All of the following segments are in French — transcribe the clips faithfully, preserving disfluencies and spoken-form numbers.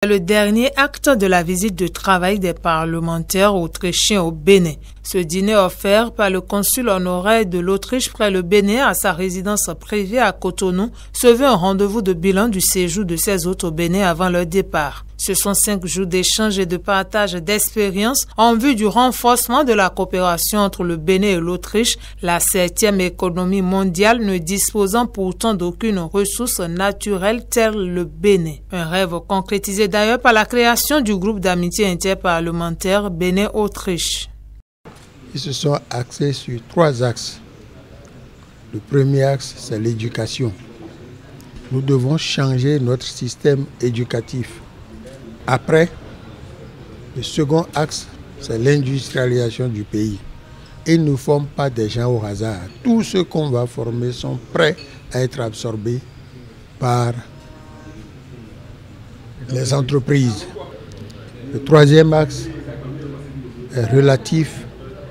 le dernier acte de la visite de travail des parlementaires autrichiens au Bénin. Ce dîner offert par le consul honoraire de l'Autriche près le Bénin à sa résidence privée à Cotonou se veut un rendez-vous de bilan du séjour de ses hôtes au Bénin avant leur départ. Ce sont cinq jours d'échange et de partage d'expériences en vue du renforcement de la coopération entre le Bénin et l'Autriche, la septième économie mondiale ne disposant pourtant d'aucune ressource naturelle telle le Bénin. Un rêve concrétisé d'ailleurs par la création du groupe d'amitié interparlementaire Bénin-Autriche. Ils se sont axés sur trois axes. Le premier axe, c'est l'éducation. Nous devons changer notre système éducatif. Après, le second axe, c'est l'industrialisation du pays. Ils ne forment pas des gens au hasard. Tous ceux qu'on va former sont prêts à être absorbés par les entreprises. Le troisième axe est relatif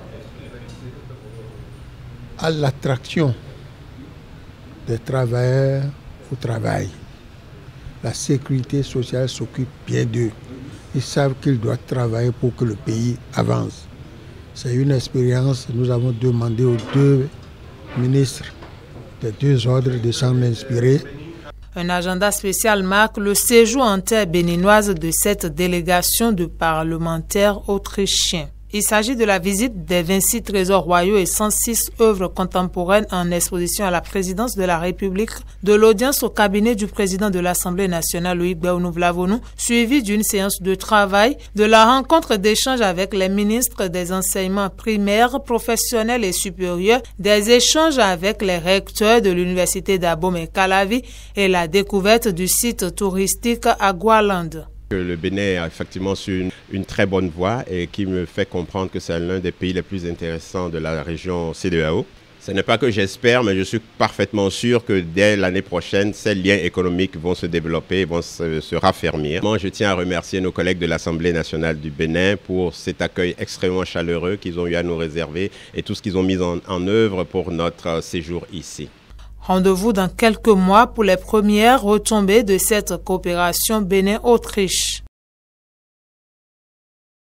à l'attraction des travailleurs au travail. La sécurité sociale s'occupe bien d'eux. Ils savent qu'ils doivent travailler pour que le pays avance. C'est une expérience. Nous avons demandé aux deux ministres des deux ordres de s'en inspirer. Un agenda spécial marque le séjour en terre béninoise de cette délégation de parlementaires autrichiens. Il s'agit de la visite des vingt-six trésors royaux et cent six œuvres contemporaines en exposition à la présidence de la République, de l'audience au cabinet du président de l'Assemblée nationale, Loïc Béounou-Vlavonou, suivie d'une séance de travail, de la rencontre d'échange avec les ministres des enseignements primaires, professionnels et supérieurs, des échanges avec les recteurs de l'université d'Abomey Calavi et la découverte du site touristique Agualand. Le Bénin est effectivement sur une, une très bonne voie et qui me fait comprendre que c'est l'un des pays les plus intéressants de la région C E D E A O. Ce n'est pas que j'espère, mais je suis parfaitement sûr que dès l'année prochaine, ces liens économiques vont se développer, vont se, se raffermir. Je tiens à remercier nos collègues de l'Assemblée nationale du Bénin pour cet accueil extrêmement chaleureux qu'ils ont eu à nous réserver et tout ce qu'ils ont mis en, en œuvre pour notre séjour ici. Rendez-vous dans quelques mois pour les premières retombées de cette coopération Bénin-Autriche.